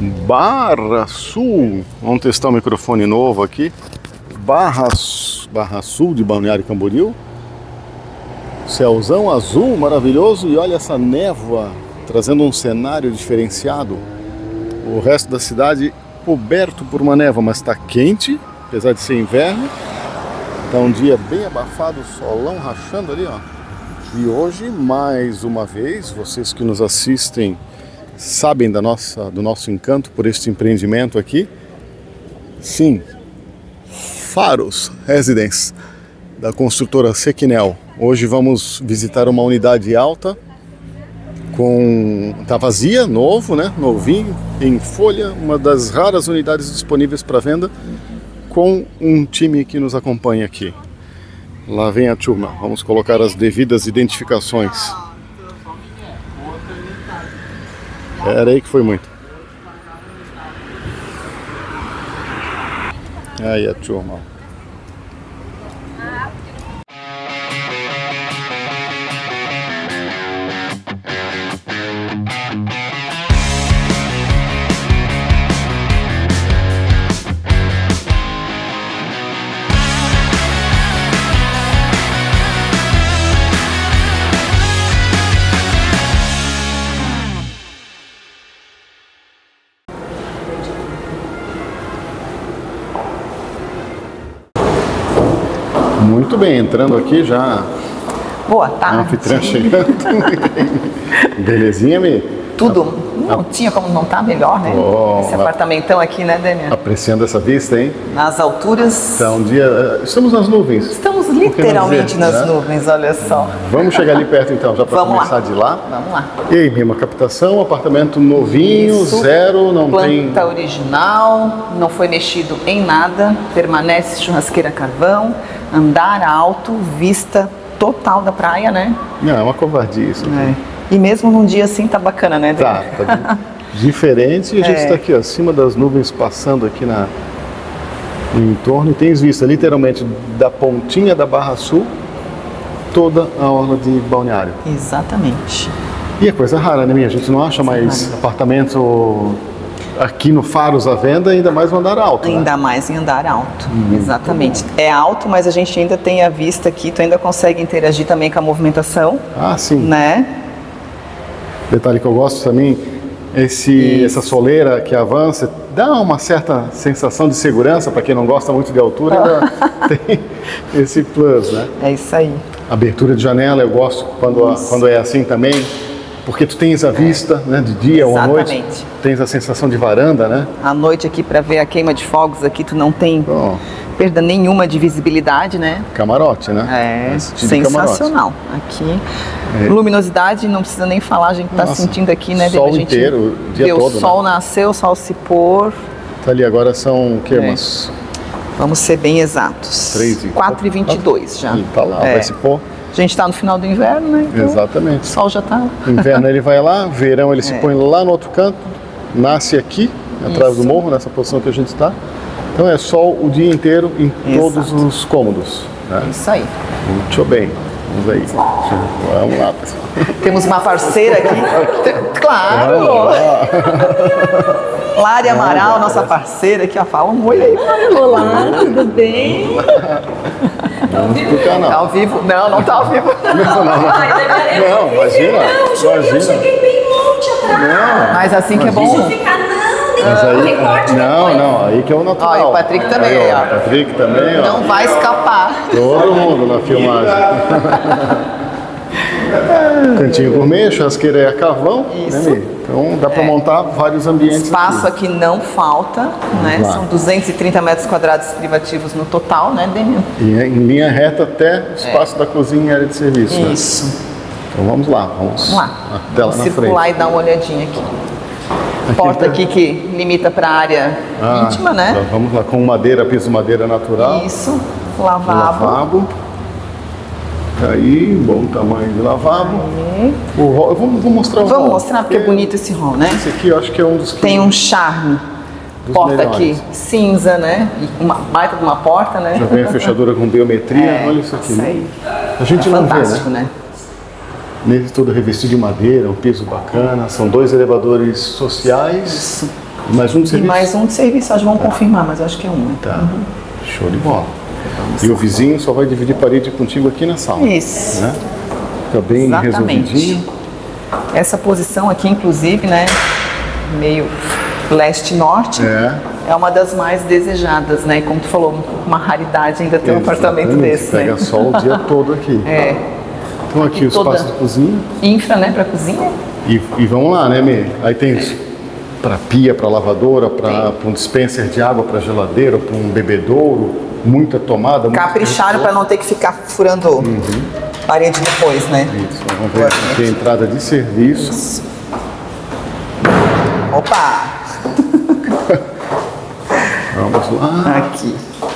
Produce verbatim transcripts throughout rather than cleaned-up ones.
Barra Sul. Vamos testar o microfone novo aqui. Barra, Barra Sul de Balneário Camboriú. Céuzão azul maravilhoso e olha essa névoa trazendo um cenário diferenciado. O resto da cidade coberto por uma névoa, mas está quente, apesar de ser inverno. Está um dia bem abafado, solão rachando ali, ó. E hoje, mais uma vez, vocês que nos assistem sabem da nossa, do nosso encanto por este empreendimento aqui. Sim, Faros Residence, da construtora Sequinel. Hoje vamos visitar uma unidade alta, com tá vazia, novo, né? Novinho, em folha, uma das raras unidades disponíveis para venda, com um time que nos acompanha aqui. Lá vem a turma, vamos colocar as devidas identificações. Era aí que foi muito. Aí a turma. Muito bem, entrando aqui já. Boa tarde. A anfitriã chegando. Belezinha, Mi? Tudo. Não tinha como não estar melhor, né? Oh, Esse apartamentão aqui, né, Daniel? Apreciando essa vista, hein? Nas alturas. Tá um dia. Estamos nas nuvens. Estamos literalmente dizer, nas né? nuvens, olha só. Vamos chegar ali perto então, já para começar lá. de lá. Vamos lá. E aí, Mi, uma captação, apartamento novinho, Isso. zero, não Planta tem. Planta original, não foi mexido em nada, permanece churrasqueira a carvão, andar alto, vista total da praia, né? Não, é uma covardia isso. É. E mesmo num dia assim tá bacana, né, Daniel? Tá, tá diferente e a gente É. está aqui acima das nuvens, passando aqui na, no entorno, e tens vista literalmente da pontinha da Barra Sul toda a orla de Balneário. Exatamente. E é coisa rara, né, minha? A gente não acha mais raro. apartamento aqui no Faros à venda, ainda mais no andar alto, né? Ainda mais em andar alto, hum, exatamente. É alto, mas a gente ainda tem a vista aqui, tu ainda consegue interagir também com a movimentação. Ah, sim. Né? Detalhe que eu gosto também, esse, essa soleira que avança, dá uma certa sensação de segurança para quem não gosta muito de altura, ainda tem esse plus, né? É isso aí. Abertura de janela, eu gosto quando, a, quando é assim também, porque tu tens a vista, né, de dia ou à noite, tens a sensação de varanda, né? À noite aqui para ver a queima de fogos aqui, tu não tem oh. perda nenhuma de visibilidade, né? Camarote, né? É, sensacional. Aqui, é. Luminosidade, não precisa nem falar, a gente está sentindo aqui, né? Sol a gente inteiro, o dia vê todo, o sol né? nascer, o sol se pôr. Tá ali, agora são o quê? É. Umas... Vamos ser bem exatos. quatro e vinte e dois já. E tá lá, é. vai se pôr. A gente está no final do inverno, né? Então, exatamente. O sol já está. Inverno ele vai lá, verão ele é. se põe lá no outro canto, nasce aqui, atrás Isso. do morro, nessa posição que a gente está. Então é sol o dia inteiro em Exato. todos os cômodos. Né? Isso aí. Muito bem. Vamos aí. Vamos lá, pessoal. Temos uma parceira aqui. Claro! Lari Amaral, nossa parceira aqui, ó, fala um oi aí. Olá, tudo bem? Não, não. Tá ao vivo? Não, não tá ao vivo. Não, não, não. Não, imagina. Não, imagina. eu cheguei bem longe atrás. Não, mas assim que é bom. Deixa eu ficar, não, mas aí, recorte não, depois. não, aí que é o natural. Ó, e o Patrick também, aí, ó. O Patrick também, ó. Não vai escapar. Todo mundo na filmagem. Cantinho gourmet, churrasqueira é a carvão. Isso. Né, então dá para é. montar vários ambientes. Espaço aqui, aqui não falta, né? Lá. São duzentos e trinta metros quadrados privativos no total, né, Daniel? E em linha reta até o espaço é. da cozinha e área de serviço. Isso. Né? Então vamos lá, vamos, vamos lá. Até lá vamos na circular frente. E dar uma olhadinha aqui. Aqui Porta tá... aqui que limita para a área ah, íntima, né? Vamos lá, com madeira, piso madeira natural. Isso, lavabo. Lavabo. Aí, bom tamanho de lavabo. O hall, eu vou, vou mostrar o Vamos hall. mostrar porque é bonito esse hall, né? Esse aqui eu acho que é um dos que... Tem um charme. Porta melhores. Aqui cinza, né? E uma baita de uma porta, né? Já vem a fechadura com biometria. É, olha isso aqui. Isso aí. A gente é não fantástico, vê, né? né? Nele todo revestido de madeira, um piso bacana. São dois elevadores sociais. Isso. E mais um de E serviço? mais um de serviço, acho que vão confirmar, mas eu acho que é um. Né? Tá, uhum. Show de bola. E o vizinho só vai dividir parede contigo aqui na sala. Isso. Né? Fica bem Exatamente. resolvidinho. Essa posição aqui, inclusive, né, meio leste-norte, É. é uma das mais desejadas, né? E como tu falou, uma raridade ainda ter um apartamento Exatamente. desse, Pega né? sol o dia todo aqui. É. Então aqui, Aqui o espaço toda- de cozinha. Infra, né, pra cozinha. E, e vamos lá, né, Mê? Aí tem para pia, para lavadora, para um dispenser de água, para geladeira, para um bebedouro, muita tomada. muito Capricharam sensor. para não ter que ficar furando Uhum. parede depois, né? Isso, vamos ver aqui a entrada de serviço. Opa! Vamos lá. Aqui.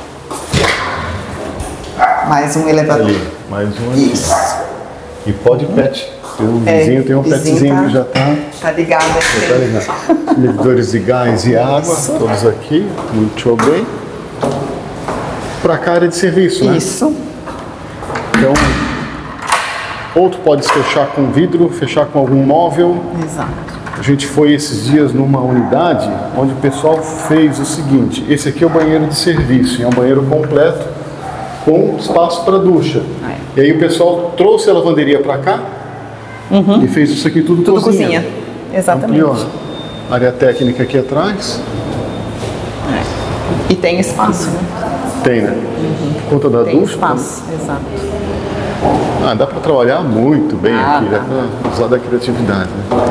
Mais um elevador. Ali, mais um aqui. Isso. E pode pet. Tem um É, vizinho, tem um vizinho petzinho tá- que já está. Tá ligado aqui. Tá ligado. Medidores de gás e água, todos aqui, muito bem. Para cá área de serviço, né? Isso. Então, outro pode se fechar com vidro, fechar com algum móvel. Exato. A gente foi esses dias numa unidade onde o pessoal fez o seguinte: esse aqui é o banheiro de serviço, é um banheiro completo com espaço para ducha. É. E aí o pessoal trouxe a lavanderia para cá e fez isso aqui tudo, Tudo cozinha. Exatamente. Ampliou. Área técnica aqui atrás. E tem espaço, né? Tem, né? Por conta da Tem ducha. espaço, exato. Ah, dá para trabalhar muito bem Ah, aqui, dá tá. para usar da criatividade. Né?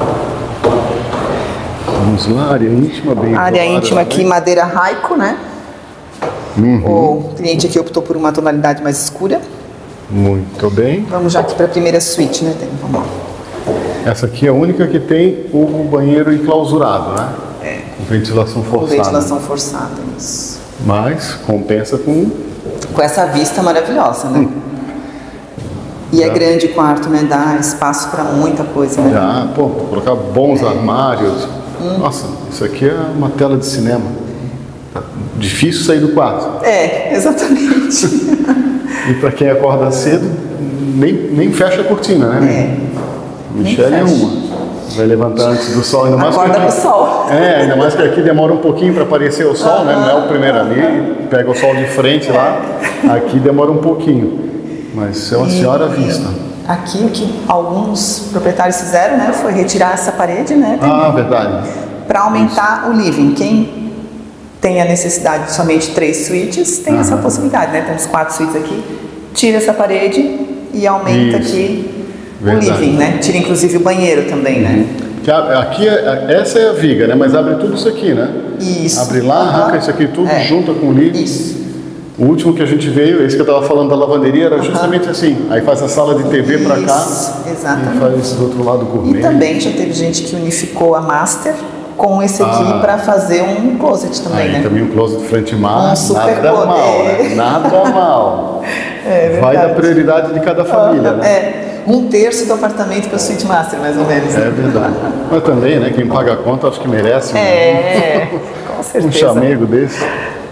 Vamos lá, área íntima, bem Área isolada íntima aqui, também. madeira Raico, né? Uhum. O cliente aqui optou por uma tonalidade mais escura. Muito bem. Vamos já aqui para a primeira suíte, né? Tem, vamos lá. Essa aqui é a única que tem o banheiro enclausurado, né? É. Com ventilação Com forçada. ventilação forçada, isso. Mas compensa com. Com essa vista maravilhosa, né? E é grande o quarto, né? Dá espaço para muita coisa, né? Já, pô, colocar bons armários. Nossa, isso aqui é uma tela de cinema. Tá difícil sair do quarto. É, exatamente. E para quem acorda cedo, nem, nem fecha a cortina, né? É. Michelle é fecha. uma. Vai levantar antes do sol, ainda mais Acorda que aqui, com o sol. É, ainda mais que aqui demora um pouquinho para aparecer o sol, né? Não é o primeiro ali, pega o sol de frente lá. Aqui demora um pouquinho. Mas é uma senhora à vista. Aqui o que alguns proprietários fizeram, né? Foi retirar essa parede, né? Ah, verdade. Para aumentar o living. Quem tem a necessidade de somente três suítes, tem essa possibilidade, né? Temos quatro suítes aqui. Tira essa parede e aumenta Isso. aqui Verdade. o living, né? Tira inclusive o banheiro também, né? Que a- Aqui, é- essa é a viga, né? Mas abre tudo isso aqui, né? Isso. Abre lá, Aham. arranca isso aqui tudo, É. junta com o living. Isso. O último que a gente veio, esse que eu estava falando da lavanderia, era justamente assim. Aí faz a sala de T V para cá Isso, exatamente. e faz do outro lado gourmet. E também já teve gente que unificou a master com esse aqui Ah. para fazer um closet também, Aí né? também um closet frente mar, Um super nada poder. mal, né? Nada mal. É Vai da verdade. prioridade de cada família, né? É, um terço do apartamento para suíte master, mais ou menos. É verdade. Mas também, né? Quem paga a conta acho que merece um- É, com um certeza. chamego desse.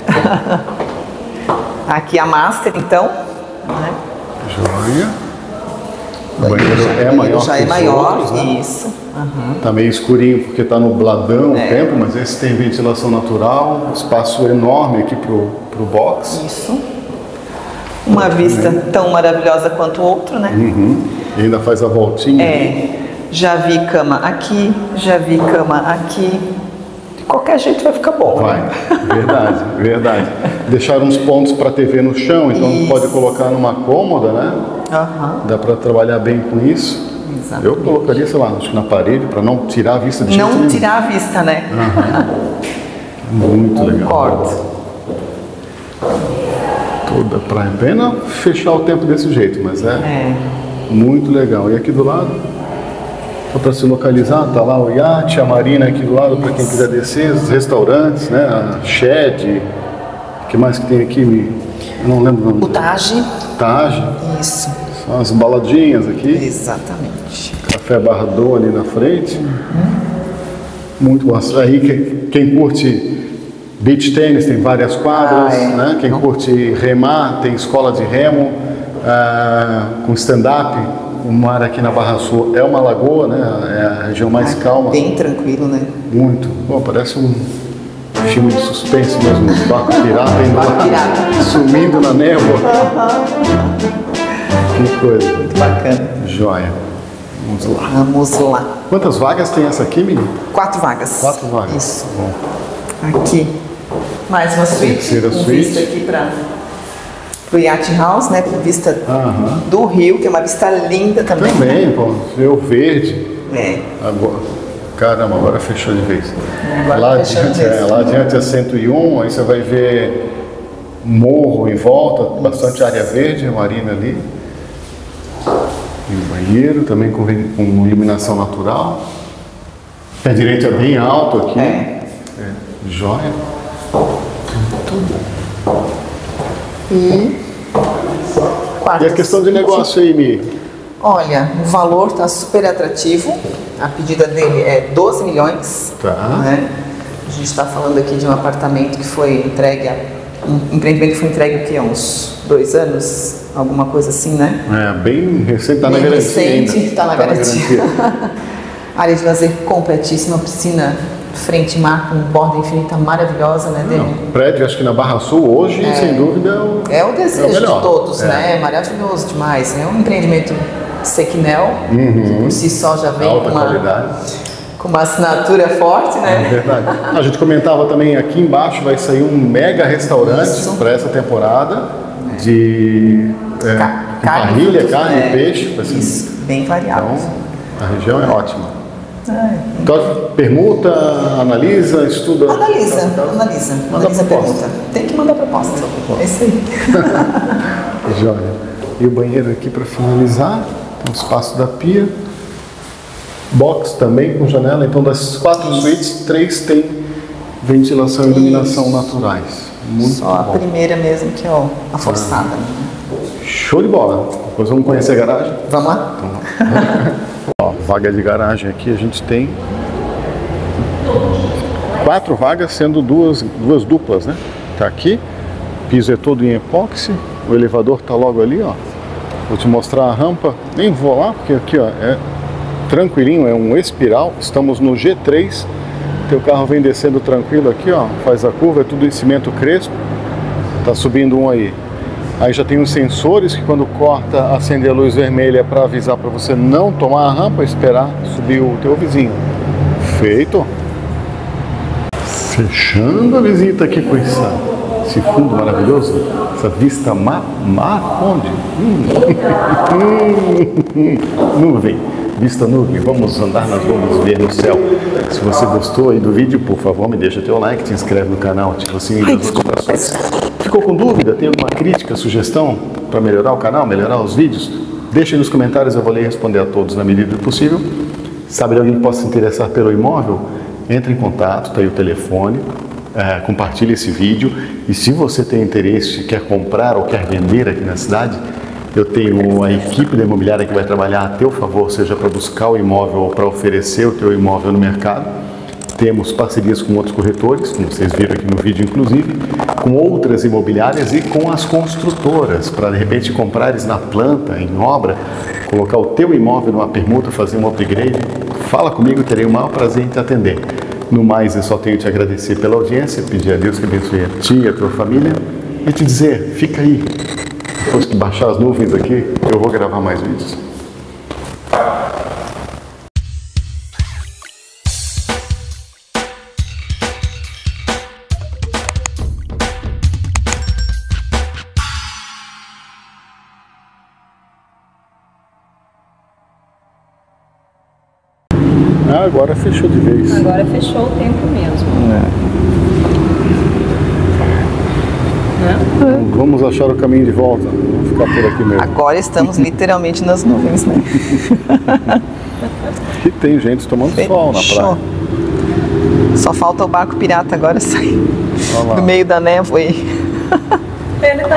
Aqui a master, então. Né? Joia. O banheiro é maior já que é os maior, outros, né? isso. Aham. Tá meio escurinho porque tá nubladão o É. tempo, mas esse tem ventilação natural, espaço enorme aqui pro, pro box. Isso. Uma vista tão maravilhosa quanto o outro, né? Uhum. E ainda faz a voltinha. É, já vi cama aqui, já vi cama aqui. De qualquer jeito vai ficar bom. Vai, verdade, verdade. Deixaram uns pontos para T V no chão, então Isso. pode colocar numa cômoda, né? Aham, Dá para trabalhar bem com isso. exato. Eu colocaria, sei lá, acho que na parede, para não tirar a vista de jeito Não nenhum. tirar a vista, né? Muito legal. Concordo. Toda praia. Pena fechar o tempo desse jeito, mas é, É. muito legal. E aqui do lado, só para se localizar, tá lá o iate, a marina aqui do lado para quem quiser descer, os restaurantes, né? A Shed, o que mais que tem aqui? Me- Eu não lembro o nome. O Taj. Taj, Isso, são as baladinhas aqui, exatamente. Café Bardot ali na frente. Muito bom. Aí que- quem curte beach tênis tem várias quadras, Ah, é. né? Quem curte remar tem escola de remo, ah, com stand-up, o mar aqui na Barra Sul é uma lagoa, né? É a região mais Ah, calma. Bem tranquilo, né? Muito. Bom, parece um filme de suspense mesmo. Um barco pirata indo Barco lá, pirata. sumindo na névoa. Que coisa. Muito bacana. Joia. Vamos lá. Vamos lá. Quantas vagas tem essa aqui, Mimi? Quatro vagas. Quatro vagas. Isso. Bom. Aqui. Mais uma suíte. Terceira com suíte. vista aqui para o Yacht House, né? Com vista Aham. do rio, que é uma vista linda também. Também, pô. Rio verde. É. Agora, caramba, agora fechou de vez. Agora lá, fechou de adiante, vez. é, lá adiante é cento e um, aí você vai ver morro em volta, bastante área verde, a marina ali. E o banheiro também com, com iluminação natural. Pé direito é bem alto aqui. É. É, joia. E. Quarto. E a questão de negócio aí, Mi? Olha, o valor está super atrativo. A pedida dele é doze milhões. Tá. Né? A gente está falando aqui de um apartamento que foi entregue, a, um empreendimento que foi entregue aqui há uns dois anos, alguma coisa assim, né? É, bem recente, tá na Bem garantia ainda. recente, está na Tá garantia. Área de lazer completíssima, piscina frente mar com borda infinita maravilhosa, né, dele? Não, prédio, acho que na Barra Sul hoje, sem dúvida, é o, É o desejo melhor. de todos, É. né? Maravilhoso demais. É um empreendimento Sequinel, que por si só já vem com alta uma, qualidade. com uma assinatura forte, É né? verdade. A gente comentava também aqui embaixo vai sair um mega restaurante Isso. para essa temporada de é, Ca- parrilha, frutos, carne né? e peixe. Vai ser- Isso, bem variado. Então, a região é ótima. Ai, Então, permuta, analisa, estuda. Analisa, analisa, Manda analisa a proposta. pergunta. Tem que mandar proposta. É isso aí. Joia. E o banheiro aqui para finalizar, tem o espaço da pia. Box também com janela. Então, das quatro suítes, três tem ventilação e iluminação Isso. naturais. Muito Só a bom. primeira mesmo que é ó, a forçada. né? Show de bola. Depois vamos conhecer a garagem. Vamos lá? Ó, vaga de garagem aqui a gente tem quatro vagas, sendo duas, duas duplas, né? Tá aqui, o piso é todo em epóxi, o elevador tá logo ali, ó. Vou te mostrar a rampa, nem vou lá, porque aqui, ó, é tranquilinho, é um espiral. Estamos no G três, teu carro vem descendo tranquilo aqui, ó, faz a curva, é tudo em cimento crespo. Tá subindo um aí. Aí já tem os sensores que quando corta, acende a luz vermelha para avisar para você não tomar a rampa, esperar subir o teu vizinho. Feito. Fechando a visita aqui com essa, esse fundo maravilhoso, essa vista mar, mar onde? Hum. Nuvem, vista nuvem. Vamos andar nas nuvens, ver no céu. Se você gostou aí do vídeo, por favor, me deixa teu like, te inscreve no canal, ativa o sininho das notificações. Ficou com dúvida? Tem alguma crítica, sugestão para melhorar o canal, melhorar os vídeos? Deixa aí nos comentários, eu vou ler e responder a todos na medida do possível. Sabe de alguém que possa se interessar pelo imóvel? Entre em contato, tá aí o telefone, é, compartilhe esse vídeo. E se você tem interesse, quer comprar ou quer vender aqui na cidade, eu tenho a equipe da imobiliária que vai trabalhar a teu favor, seja para buscar o imóvel ou para oferecer o teu imóvel no mercado. Temos parcerias com outros corretores, como vocês viram aqui no vídeo, inclusive, com outras imobiliárias e com as construtoras, para de repente comprares na planta, em obra, colocar o teu imóvel numa permuta, fazer um upgrade. Fala comigo, terei o maior prazer em te atender. No mais, eu só tenho que te agradecer pela audiência, pedir a Deus que abençoe a ti e a tua família e te dizer, fica aí. Depois que baixar as nuvens aqui, eu vou gravar mais vídeos. Ah, agora fechou de vez. Agora fechou o tempo mesmo. Né? Vamos achar o caminho de volta. Vamos ficar por aqui mesmo. Agora estamos literalmente nas nuvens, né? E tem gente tomando sol na Show. praia. Só falta o barco pirata agora sair Olha lá. do meio da névoa aí. Ele tá